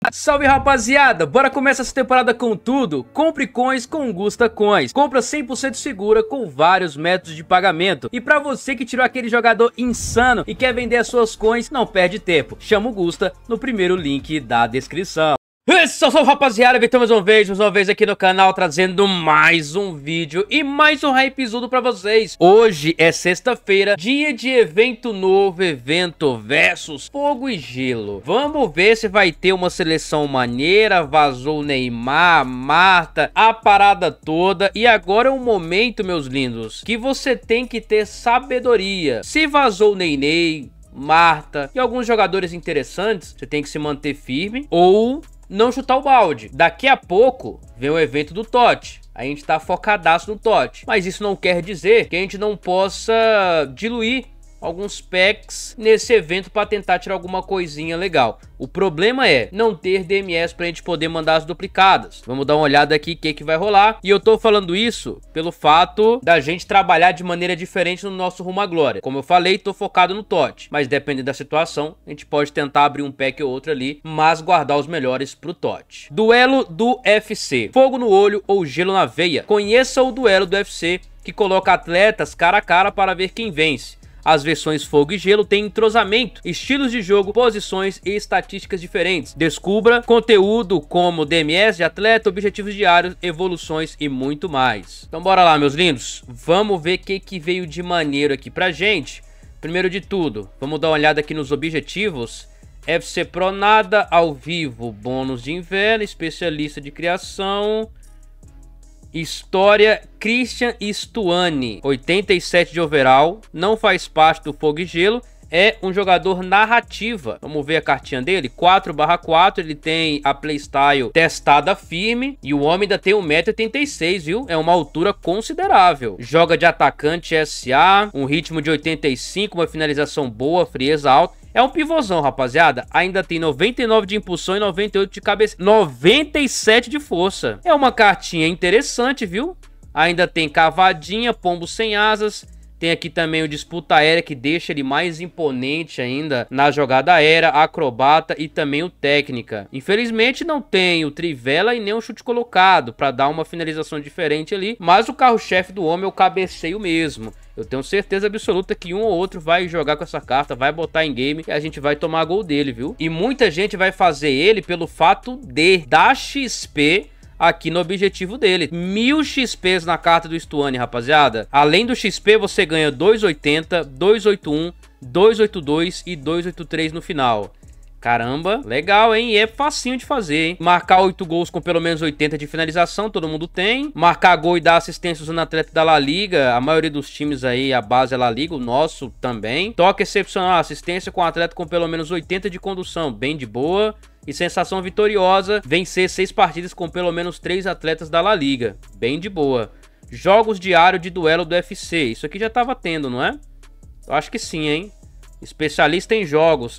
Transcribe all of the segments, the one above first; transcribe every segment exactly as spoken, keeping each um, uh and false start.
Salve rapaziada, bora começar essa temporada com tudo. Compre coins com Gusta Coins. Compra cem por cento segura com vários métodos de pagamento. E pra você que tirou aquele jogador insano e quer vender as suas coins, não perde tempo. Chama o Gusta no primeiro link da descrição. Salve rapaziada, então mais uma vez, mais uma vez aqui no canal trazendo mais um vídeo e mais um hypezudo pra vocês. Hoje é sexta-feira, dia de evento novo, evento versus Fogo e Gelo. Vamos ver se vai ter uma seleção maneira, vazou o Neymar, Marta, a parada toda. E agora é um momento, meus lindos, que você tem que ter sabedoria. Se vazou o Ney, Marta e alguns jogadores interessantes, você tem que se manter firme ou não chutar o balde. Daqui a pouco vem o evento do T O T. A gente tá focadaço no T O T. Mas isso não quer dizer que a gente não possa diluir alguns packs nesse evento para tentar tirar alguma coisinha legal. O problema é não ter D M S pra gente poder mandar as duplicadas. Vamos dar uma olhada aqui o que que vai rolar. E eu tô falando isso pelo fato da gente trabalhar de maneira diferente no nosso rumo à glória. Como eu falei, tô focado no T O T. Mas dependendo da situação, a gente pode tentar abrir um pack ou outro ali, mas guardar os melhores pro T O T. Duelo do U F C. Fogo no olho ou gelo na veia. Conheça o duelo do U F C, que coloca atletas cara a cara para ver quem vence. As versões Fogo e Gelo têm entrosamento, estilos de jogo, posições e estatísticas diferentes. Descubra conteúdo como D M S de atleta, objetivos diários, evoluções e muito mais. Então bora lá, meus lindos. Vamos ver o que que veio de maneiro aqui pra gente. Primeiro de tudo, vamos dar uma olhada aqui nos objetivos. F C Pro nada, ao vivo, bônus de inverno, especialista de criação... História, Christian Stuani, oitenta e sete de overall, não faz parte do Fogo e Gelo, é um jogador narrativa. Vamos ver a cartinha dele, quatro barra quatro, ele tem a playstyle testada firme e o homem ainda tem um metro e oitenta e seis, viu? É uma altura considerável. Joga de atacante S A, um ritmo de oitenta e cinco, uma finalização boa, frieza alta. É um pivôzão, rapaziada. Ainda tem noventa e nove de impulsão e noventa e oito de cabeça. noventa e sete de força. É uma cartinha interessante, viu? Ainda tem cavadinha, pombo sem asas. Tem aqui também o disputa aérea, que deixa ele mais imponente ainda na jogada aérea, acrobata e também o técnica. Infelizmente não tem o trivela e nem o chute colocado para dar uma finalização diferente ali. Mas o carro-chefe do homem é o cabeceio mesmo. Eu tenho certeza absoluta que um ou outro vai jogar com essa carta, vai botar em game e a gente vai tomar gol dele, viu? E muita gente vai fazer ele pelo fato de dar X P aqui no objetivo dele. Mil X Ps na carta do Stuani, rapaziada. Além do X P, você ganha duzentos e oitenta, duzentos e oitenta e um, duzentos e oitenta e dois e duzentos e oitenta e três no final. Caramba, legal, hein? E é facinho de fazer, hein? Marcar oito gols com pelo menos oitenta de finalização, todo mundo tem. Marcar gol e dar assistência usando atleta da La Liga. A maioria dos times aí, a base é La Liga, o nosso também. Toque excepcional, assistência com atleta com pelo menos oitenta de condução, bem de boa. E sensação vitoriosa, vencer seis partidas com pelo menos três atletas da La Liga, bem de boa. Jogos diários de duelo do U F C, isso aqui já tava tendo, não é? Eu acho que sim, hein? Especialista em jogos.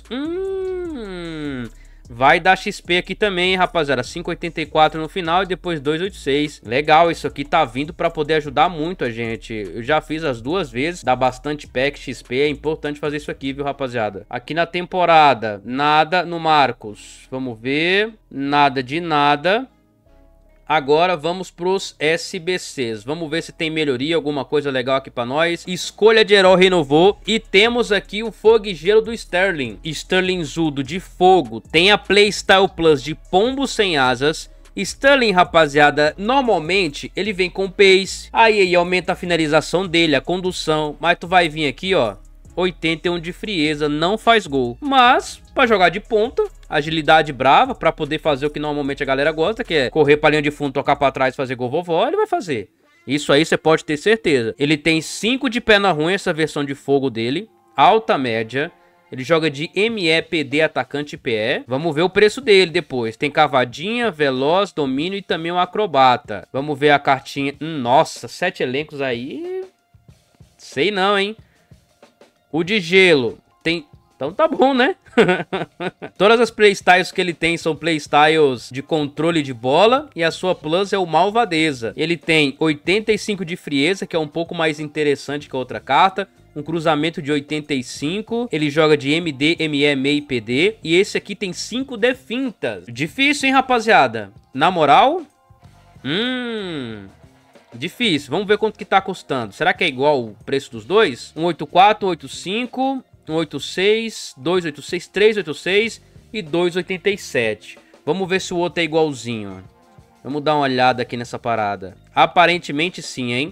Hum, vai dar X P aqui também, rapaziada. cinco vírgula oitenta e quatro no final e depois dois vírgula oitenta e seis. Legal, isso aqui tá vindo pra poder ajudar muito a gente. Eu já fiz as duas vezes, dá bastante pack X P. É importante fazer isso aqui, viu, rapaziada? Aqui na temporada, nada no Marcos. Vamos ver. Nada de nada. Agora vamos pros S B Cs. Vamos ver se tem melhoria, alguma coisa legal aqui pra nós. Escolha de herói renovou. E temos aqui o Fogo e Gelo do Sterling. Sterling Zudo de fogo. Tem a Playstyle Plus de pombo sem asas. Sterling, rapaziada, normalmente ele vem com pace. Aí, aí aumenta a finalização dele, a condução. Mas tu vai vir aqui, ó. oitenta e um de frieza, não faz gol. Mas, pra jogar de ponta, agilidade brava, pra poder fazer o que normalmente a galera gosta, que é correr pra linha de fundo, tocar pra trás, fazer gol vovó, ele vai fazer. Isso aí você pode ter certeza. Ele tem cinco de perna ruim, essa versão de fogo dele. Alta média. Ele joga de M E, P D, atacante e P E. Vamos ver o preço dele depois. Tem cavadinha, veloz, domínio e também um acrobata. Vamos ver a cartinha. Hum, nossa, sete elencos aí. Sei não, hein? O de gelo tem... Então tá bom, né? Todas as playstyles que ele tem são playstyles de controle de bola. E a sua plus é o Malvadeza. Ele tem oitenta e cinco de frieza, que é um pouco mais interessante que a outra carta. um cruzamento de oitenta e cinco, ele joga de M D, M E, M E e P D, e esse aqui tem cinco de fintas. Difícil, hein, rapaziada? Na moral, hum... difícil. Vamos ver quanto que tá custando. Será que é igual o preço dos dois? um oito quatro, um oito cinco, um oito seis, dois oito seis, três oito seis e dois oitenta e sete. Vamos ver se o outro é igualzinho. Vamos dar uma olhada aqui nessa parada. Aparentemente sim, hein?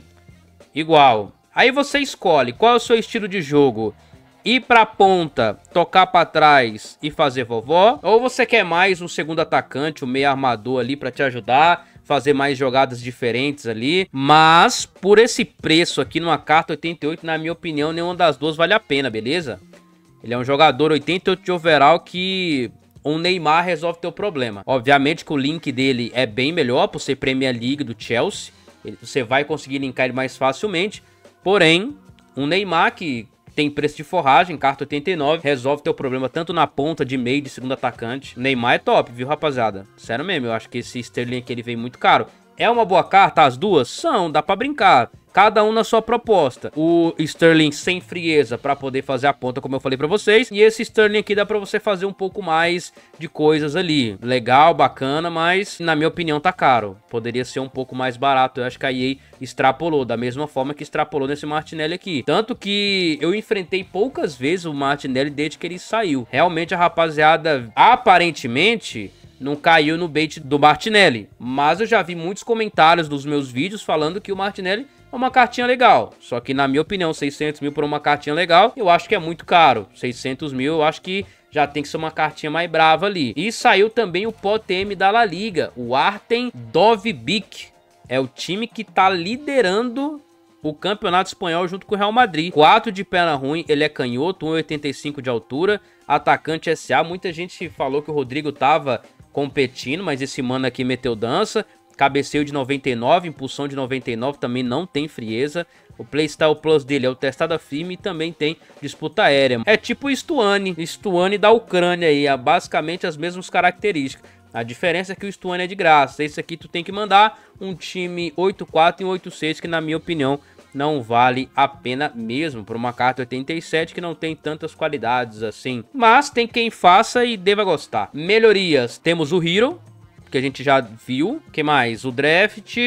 Igual. Aí você escolhe qual é o seu estilo de jogo. Ir pra ponta, tocar pra trás e fazer vovó. Ou você quer mais um segundo atacante, um meio armador ali pra te ajudar, fazer mais jogadas diferentes ali. Mas, por esse preço aqui numa carta oitenta e oito, na minha opinião, nenhuma das duas vale a pena, beleza? Ele é um jogador oitenta e oito de overall que um Neymar resolve teu problema. Obviamente que o link dele é bem melhor por ser Premier League do Chelsea. Ele, você vai conseguir linkar ele mais facilmente. Porém, um Neymar que tem preço de forragem, carta oitenta e nove, resolve teu problema tanto na ponta, de meio, de segundo atacante. O Neymar é top, viu, rapaziada? Sério mesmo, eu acho que esse Sterling aqui ele veio muito caro. É uma boa carta? As duas? São, dá pra brincar. Cada um na sua proposta. O Sterling sem frieza pra poder fazer a ponta, como eu falei pra vocês. E esse Sterling aqui dá pra você fazer um pouco mais de coisas ali. Legal, bacana, mas na minha opinião tá caro. Poderia ser um pouco mais barato. Eu acho que a E A extrapolou, da mesma forma que extrapolou nesse Martinelli aqui. Tanto que eu enfrentei poucas vezes o Martinelli desde que ele saiu. Realmente a rapaziada, aparentemente, não caiu no bait do Martinelli. Mas eu já vi muitos comentários dos meus vídeos falando que o Martinelli é uma cartinha legal. Só que na minha opinião, seiscentos mil por uma cartinha legal, eu acho que é muito caro. seiscentos mil eu acho que já tem que ser uma cartinha mais brava ali. E saiu também o P O T M da La Liga, o Artem Dovbyk. É o time que tá liderando o campeonato espanhol junto com o Real Madrid. quatro de perna ruim, ele é canhoto, um e oitenta e cinco de altura, atacante S A. Muita gente falou que o Rodrigo tava competindo, mas esse mano aqui meteu dança. Cabeceio de noventa e nove, impulsão de noventa e nove, também não tem frieza. O Playstyle Plus dele é o testada firme e também tem disputa aérea. É tipo o Stuani, Stuani da Ucrânia aí, é basicamente as mesmas características. A diferença é que o Stuani é de graça. Esse aqui tu tem que mandar um time oito quatro e oito seis, que na minha opinião não vale a pena mesmo por uma carta oitenta e sete que não tem tantas qualidades assim. Mas tem quem faça e deva gostar. Melhorias, temos o Hero, que a gente já viu. O que mais? O Draft,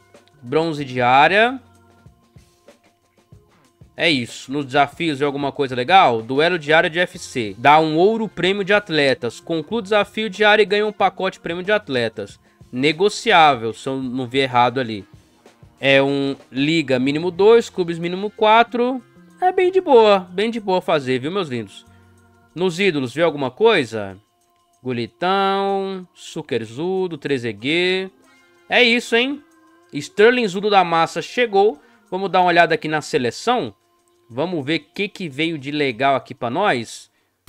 bronze diária. É isso. Nos desafios é alguma coisa legal? Duelo diário de F C. Dá um ouro prêmio de atletas. Conclui o desafio diário e ganha um pacote prêmio de atletas. Negociável, se eu não vi errado ali. É um liga mínimo dois, clubes mínimo quatro. É bem de boa, bem de boa fazer, viu, meus lindos? Nos ídolos, viu alguma coisa? Gulitão, Sukerzudo, Trezeguet. É isso, hein? Sterling Zudo da Massa chegou. Vamos dar uma olhada aqui na seleção. Vamos ver o que, que veio de legal aqui pra nós.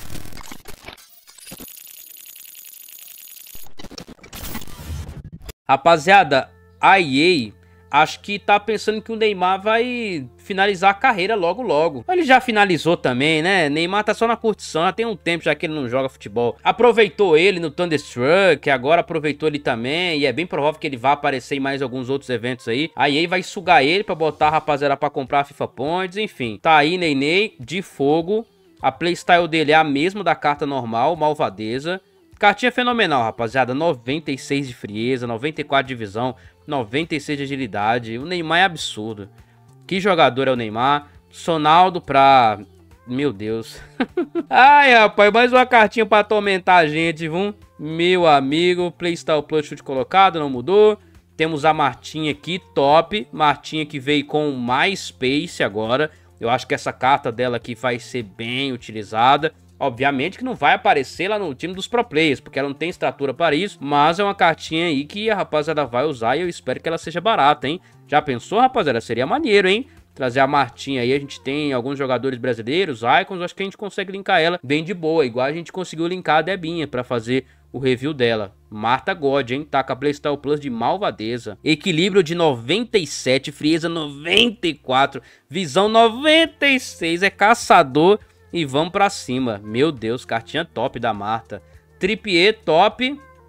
Rapaziada, a E A acho que tá pensando que o Neymar vai finalizar a carreira logo logo. Ele já finalizou também, né? Neymar tá só na curtição, já tem um tempo já que ele não joga futebol. Aproveitou ele no Thunderstruck, agora aproveitou ele também, e é bem provável que ele vá aparecer em mais alguns outros eventos aí. A E A vai sugar ele pra botar a rapaziada pra comprar a FIFA Points, enfim. Tá aí, Ney de fogo. A playstyle dele é a mesma da carta normal, Malvadeza. Cartinha fenomenal, rapaziada. noventa e seis de frieza, noventa e quatro de visão, noventa e seis de agilidade. O Neymar é absurdo. Que jogador é o Neymar? Sonaldo pra... Meu Deus. Ai, rapaz, mais uma cartinha pra atormentar a gente, viu? Meu amigo, Playstyle Plus chute colocado, não mudou. Temos a Martinha aqui, top. Martinha que veio com mais Space agora. Eu acho que essa carta dela aqui vai ser bem utilizada. Obviamente que não vai aparecer lá no time dos pro players, porque ela não tem estatura para isso, mas é uma cartinha aí que a rapaziada vai usar e eu espero que ela seja barata, hein? Já pensou, rapaziada? Seria maneiro, hein? Trazer a Martinha aí, a gente tem alguns jogadores brasileiros, Icons, acho que a gente consegue linkar ela bem de boa, igual a gente conseguiu linkar a Debinha para fazer o review dela. Marta God, hein? Tá com a Playstyle Plus de Malvadeza. Equilíbrio de noventa e sete, frieza noventa e quatro, visão noventa e seis, é caçador. E vamos pra cima. Meu Deus, cartinha top da Marta. Trippier top.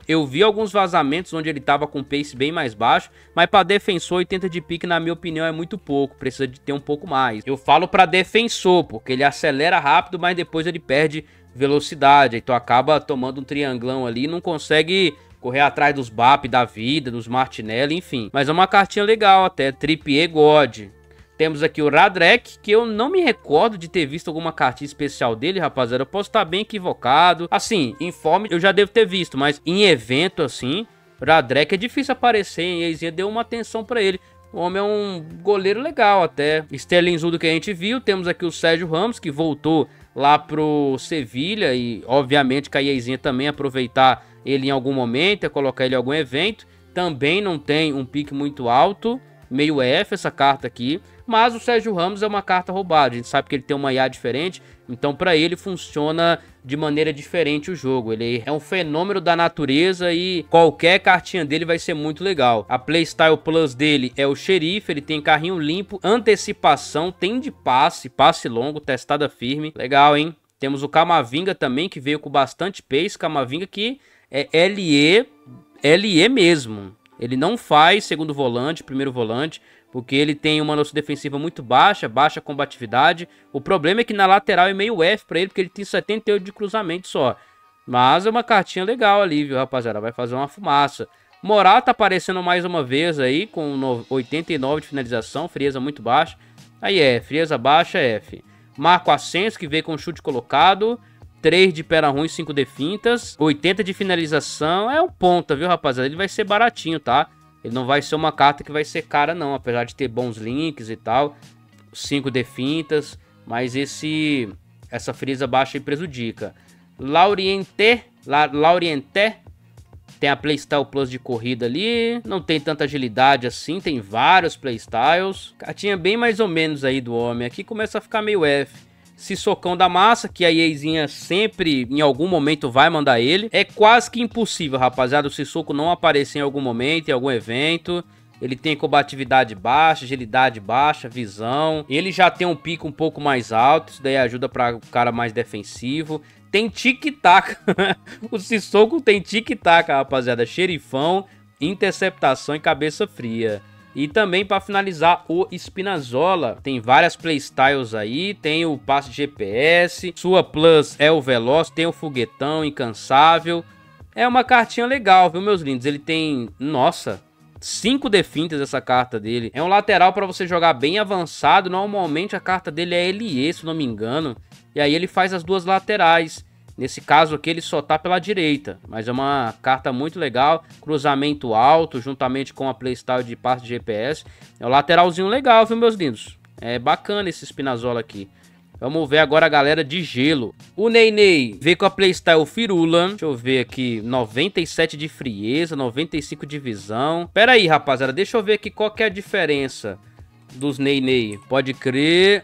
Eu vi alguns vazamentos onde ele tava com pace bem mais baixo, mas para defensor oitenta de pique, na minha opinião, é muito pouco, precisa de ter um pouco mais. Eu falo para defensor, porque ele acelera rápido, mas depois ele perde velocidade, então acaba tomando um trianglão ali, não consegue correr atrás dos B A P da vida, dos Martinelli, enfim. Mas é uma cartinha legal até, Trippier God. Temos aqui o Radrek, que eu não me recordo de ter visto alguma cartinha especial dele, rapaziada. Eu posso estar bem equivocado. Assim, em forma eu já devo ter visto, mas em evento assim, Radrek é difícil aparecer, hein? E a Eizinha deu uma atenção pra ele. O homem é um goleiro legal até. Sterlingzudo que a gente viu. Temos aqui o Sérgio Ramos, que voltou lá pro Sevilha. E obviamente que a Eizinha também aproveitar ele em algum momento, é colocar ele em algum evento. Também não tem um pique muito alto, meio F essa carta aqui. Mas o Sérgio Ramos é uma carta roubada, a gente sabe que ele tem uma I A diferente, então para ele funciona de maneira diferente o jogo. Ele é um fenômeno da natureza e qualquer cartinha dele vai ser muito legal. A Playstyle Plus dele é o Xerife, ele tem carrinho limpo, antecipação, tem de passe, passe longo, testada firme. Legal, hein? Temos o Camavinga também, que veio com bastante pace, Camavinga que é L E, L E mesmo. Ele não faz segundo volante, primeiro volante, porque ele tem uma noção defensiva muito baixa, baixa combatividade. O problema é que na lateral é meio F pra ele, porque ele tem setenta e oito de cruzamento só. Mas é uma cartinha legal ali, viu, rapaziada? Vai fazer uma fumaça. Morata aparecendo mais uma vez aí, com oitenta e nove de finalização, frieza muito baixa. Aí é, frieza baixa, F. Marco Ascenso, que veio com chute colocado. três de pera ruim, cinco de fintas. oitenta de finalização. É um ponta, viu, rapaziada? Ele vai ser baratinho, tá? Ele não vai ser uma carta que vai ser cara, não. Apesar de ter bons links e tal. cinco de fintas. Mas esse, essa frieza baixa aí prejudica. Lauriente. La, Lauriente. Tem a Playstyle Plus de corrida ali. Não tem tanta agilidade assim. Tem vários Playstyles. Cartinha bem mais ou menos aí do homem. Aqui começa a ficar meio F. Sissocão da massa, que a Eizinha sempre, em algum momento, vai mandar ele. É quase que impossível, rapaziada, o Sissoko não aparecer em algum momento, em algum evento. Ele tem combatividade baixa, agilidade baixa, visão. Ele já tem um pico um pouco mais alto, isso daí ajuda para o cara mais defensivo. Tem tic-tac. O Sissoko tem tic-tac, rapaziada. Xerifão, interceptação e cabeça fria. E também para finalizar o Spinazzola, tem várias playstyles aí, tem o passe de G P S, sua plus é o veloz, tem o foguetão incansável. É uma cartinha legal, viu, meus lindos? Ele tem, nossa, cinco defintas essa carta dele. É um lateral para você jogar bem avançado, normalmente a carta dele é L E, se não me engano. E aí ele faz as duas laterais. Nesse caso aqui ele só tá pela direita, mas é uma carta muito legal, cruzamento alto, juntamente com a playstyle de passe de G P S. É um lateralzinho legal, viu, meus lindos? É bacana esse Spinazzola aqui. Vamos ver agora a galera de gelo. O Ney Ney veio com a playstyle Firula. Deixa eu ver aqui, noventa e sete de frieza, noventa e cinco de visão. Pera aí, rapaziada, deixa eu ver aqui qual que é a diferença dos Ney Ney. Pode crer...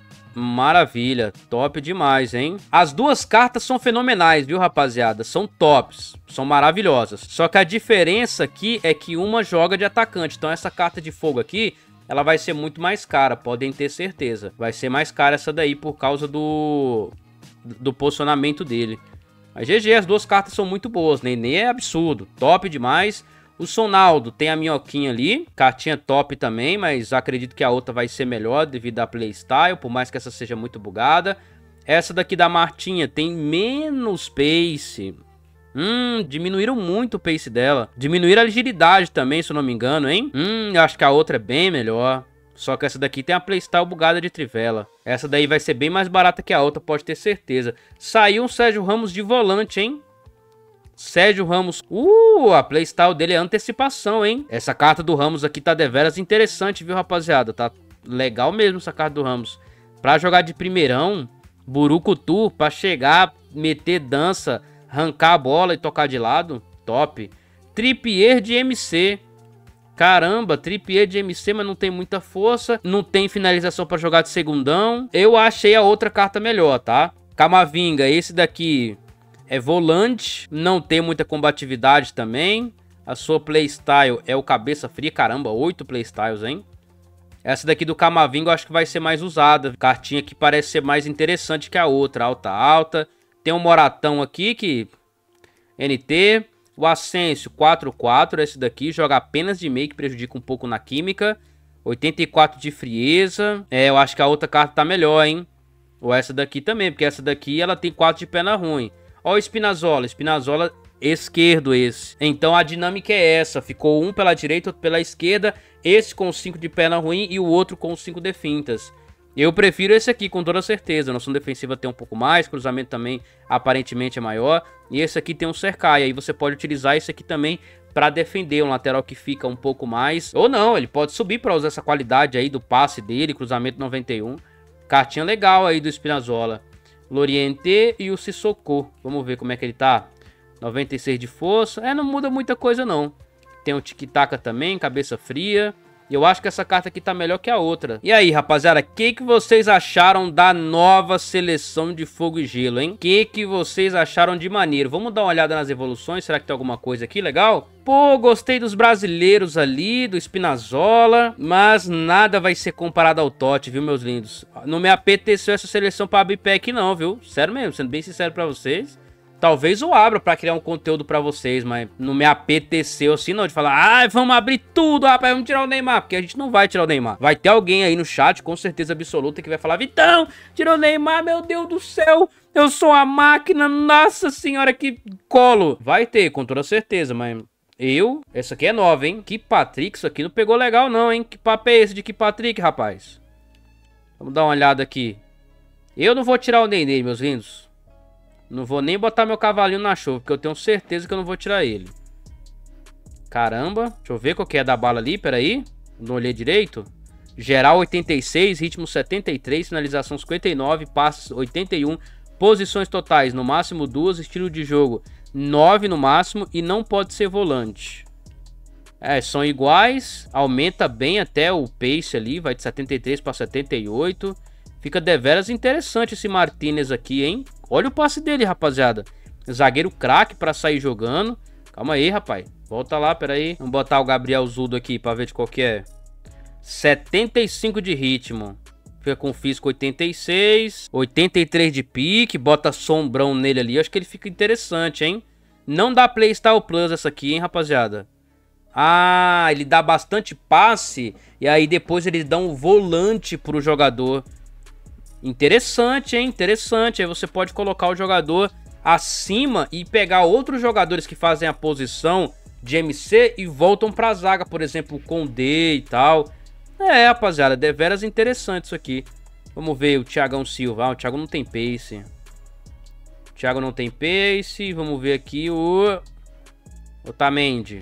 Maravilha, top demais, hein? As duas cartas são fenomenais, viu, rapaziada? São tops, são maravilhosas. Só que a diferença aqui é que uma joga de atacante. Então essa carta de fogo aqui, ela vai ser muito mais cara, podem ter certeza. Vai ser mais cara essa daí por causa do, do posicionamento dele. Mas G G, as duas cartas são muito boas, né? Nem é absurdo, top demais. O Sonaldo tem a minhoquinha ali, cartinha top também, mas acredito que a outra vai ser melhor devido à playstyle, por mais que essa seja muito bugada. Essa daqui da Martinha tem menos pace. Hum, diminuíram muito o pace dela. Diminuíram a agilidade também, se eu não me engano, hein? Hum, eu acho que a outra é bem melhor. Só que essa daqui tem a playstyle bugada de trivela. Essa daí vai ser bem mais barata que a outra, pode ter certeza. Saiu um Sérgio Ramos de volante, hein? Sérgio Ramos, uh, a playstyle dele é antecipação, hein? Essa carta do Ramos aqui tá deveras interessante, viu, rapaziada? Tá legal mesmo essa carta do Ramos. Pra jogar de primeirão, burucutu, pra chegar, meter dança, arrancar a bola e tocar de lado, top. Trippier de M C. Caramba, Trippier de M C, mas não tem muita força, não tem finalização pra jogar de segundão. Eu achei a outra carta melhor, tá? Camavinga, esse daqui... é volante, não tem muita combatividade também. A sua playstyle é o cabeça fria. Caramba, oito playstyles, hein? Essa daqui do Camavinga eu acho que vai ser mais usada. Cartinha que parece ser mais interessante que a outra. Alta, alta. Tem um Moratão aqui que... N T. O Ascencio quatro quatro, esse daqui, joga apenas de meio, que prejudica um pouco na química. oitenta e quatro de frieza. É, eu acho que a outra carta tá melhor, hein? Ou essa daqui também, porque essa daqui ela tem quatro de perna ruim. Ó o Spinazzola, Spinazzola esquerdo esse. Então a dinâmica é essa, ficou um pela direita, outro pela esquerda. Esse com cinco de perna ruim e o outro com cinco de fintas. Eu prefiro esse aqui, com toda certeza. Noção defensiva tem um pouco mais, cruzamento também aparentemente é maior. E esse aqui tem um cercar, e aí você pode utilizar esse aqui também para defender um lateral que fica um pouco mais. Ou não, ele pode subir para usar essa qualidade aí do passe dele, cruzamento noventa e um. Cartinha legal aí do Spinazzola. Loriente e o Sissoko. Vamos ver como é que ele tá. noventa e seis de força. É, não muda muita coisa não. Tem o Tiki-Taka também, cabeça fria. E eu acho que essa carta aqui tá melhor que a outra. E aí, rapaziada, o que, que vocês acharam da nova seleção de Fogo e Gelo, hein? O que, que vocês acharam de maneiro? Vamos dar uma olhada nas evoluções, será que tem alguma coisa aqui legal? Pô, gostei dos brasileiros ali, do Spinazzola, mas nada vai ser comparado ao Totti, viu, meus lindos? Não me apeteceu essa seleção pra abrir pack não, viu? Sério mesmo, sendo bem sincero pra vocês. Talvez eu abra pra criar um conteúdo pra vocês, mas não me apeteceu assim não, de falar, ah, vamos abrir tudo, rapaz, vamos tirar o Neymar, porque a gente não vai tirar o Neymar. Vai ter alguém aí no chat, com certeza absoluta, que vai falar, Vitão, tirou o Neymar, meu Deus do céu, eu sou a máquina, nossa senhora, que colo. Vai ter, com toda certeza, mas eu, essa aqui é nova, hein, que Patrick, isso aqui não pegou legal não, hein, que papo é esse de que Patrick, rapaz? Vamos dar uma olhada aqui. Eu não vou tirar o Nenê, meus lindos. Não vou nem botar meu cavalinho na chuva, porque eu tenho certeza que eu não vou tirar ele. Caramba, deixa eu ver qual que é da bala ali, peraí. Não olhei direito. Geral oitenta e seis, ritmo setenta e três, finalização cinquenta e nove, passes oitenta e um, posições totais no máximo duas, estilo de jogo nove no máximo e não pode ser volante. É, são iguais, aumenta bem até o pace ali, vai de setenta e três para setenta e oito. Fica deveras interessante esse Martinez aqui, hein? Olha o passe dele, rapaziada. Zagueiro craque pra sair jogando. Calma aí, rapaz. Volta lá, peraí. Vamos botar o Gabriel Zudo aqui pra ver de qual que é. setenta e cinco de ritmo. Fica com físico oitenta e seis. oitenta e três de pique. Bota sombrão nele ali. Acho que ele fica interessante, hein? Não dá Playstyle Plus essa aqui, hein, rapaziada? Ah, ele dá bastante passe. E aí depois eles dão um volante pro jogador. Interessante, hein? Interessante. Aí você pode colocar o jogador acima e pegar outros jogadores que fazem a posição de M C e voltam pra zaga, por exemplo, o Condé e tal. É, rapaziada, deveras interessante isso aqui. Vamos ver o Thiagão Silva. Ah, o Thiago não tem pace. O Thiago não tem pace. Vamos ver aqui o Otamendi.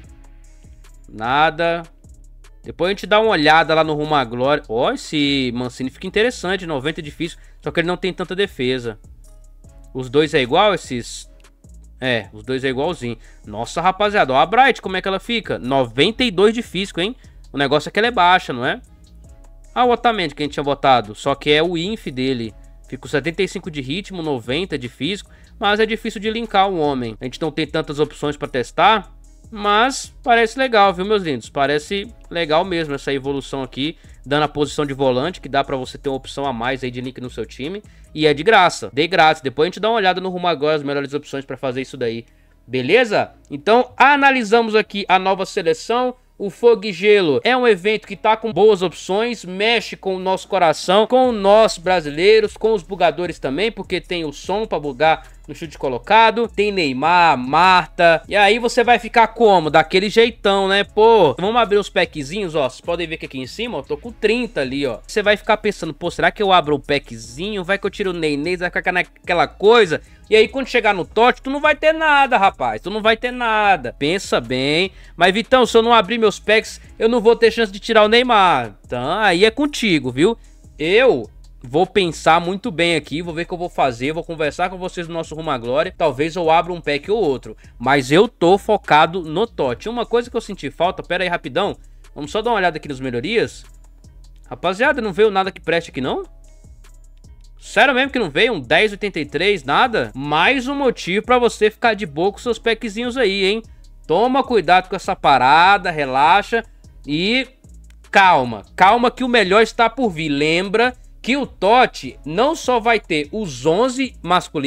Nada. Depois a gente dá uma olhada lá no Rumo à Glória. Ó, esse Mancini fica interessante, noventa de físico. Só que ele não tem tanta defesa. Os dois é igual, esses... É, os dois é igualzinho. Nossa, rapaziada, ó a Bright, como é que ela fica? noventa e dois de físico, hein? O negócio é que ela é baixa, não é? Ah, o Otamendi que a gente tinha botado. Só que é o inf dele. Fica com setenta e cinco de ritmo, noventa de físico. Mas é difícil de linkar um homem. A gente não tem tantas opções pra testar. Mas parece legal, viu, meus lindos? Parece legal mesmo essa evolução aqui, dando a posição de volante, que dá pra você ter uma opção a mais aí de link no seu time. E é de graça, de grátis. Depois a gente dá uma olhada no Rumo Agora, as melhores opções pra fazer isso daí. Beleza? Então, analisamos aqui a nova seleção. O Fogo e Gelo é um evento que tá com boas opções, mexe com o nosso coração, com nós brasileiros, com os bugadores também, porque tem o som pra bugar no chute colocado, tem Neymar, Marta, e aí você vai ficar como? Daquele jeitão, né? Pô, vamos abrir os packzinhos, ó, vocês podem ver que aqui em cima, ó, tô com trinta ali, ó. Você vai ficar pensando, pô, será que eu abro o packzinho? Vai que eu tiro o Nenê, vai ficar naquela coisa... E aí quando chegar no Totti, tu não vai ter nada, rapaz. Tu não vai ter nada. Pensa bem. Mas, Vitão, se eu não abrir meus packs, eu não vou ter chance de tirar o Neymar. Então, aí é contigo, viu? Eu vou pensar muito bem aqui. Vou ver o que eu vou fazer. Vou conversar com vocês no nosso Rumo à Glória. Talvez eu abra um pack ou outro. Mas eu tô focado no Totti. Uma coisa que eu senti falta... Pera aí, rapidão. Vamos só dar uma olhada aqui nas melhorias. Rapaziada, não veio nada que preste aqui, não? Sério mesmo que não veio? Um dez oitenta e três, nada? Mais um motivo pra você ficar de boa com seus packzinhos aí, hein? Toma cuidado com essa parada, relaxa e calma. Calma que o melhor está por vir. Lembra que o Totti não só vai ter os onze masculino,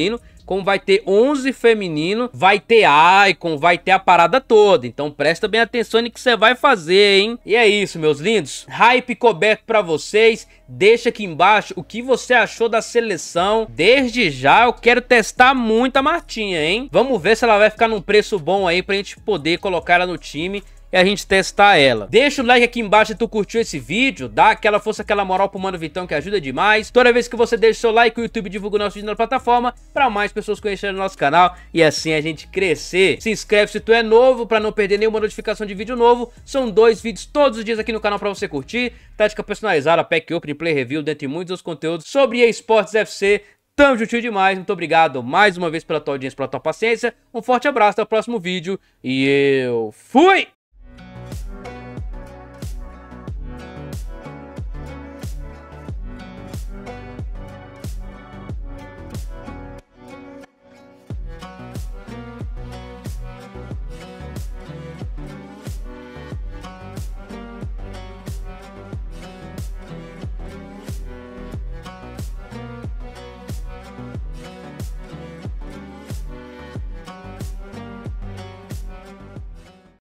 como vai ter onze feminino, vai ter Icon, vai ter a parada toda. Então presta bem atenção no que você vai fazer, hein? E é isso, meus lindos. Hype coberto pra vocês. Deixa aqui embaixo o que você achou da seleção. Desde já eu quero testar muito a Martinha, hein? Vamos ver se ela vai ficar num preço bom aí pra gente poder colocar ela no time e a gente testar ela. Deixa o like aqui embaixo se tu curtiu esse vídeo, dá aquela força, aquela moral pro Mano Vitão que ajuda demais. Toda vez que você deixa o seu like, o YouTube divulga o nosso vídeo na plataforma pra mais pessoas conhecerem o nosso canal e assim a gente crescer. Se inscreve se tu é novo pra não perder nenhuma notificação de vídeo novo. São dois vídeos todos os dias aqui no canal pra você curtir. Tática personalizada, pack open, play review, dentre muitos outros conteúdos sobre eSports F C. Tamo juntinho demais, muito obrigado mais uma vez pela tua audiência, pela tua paciência. Um forte abraço, até o próximo vídeo e eu fui!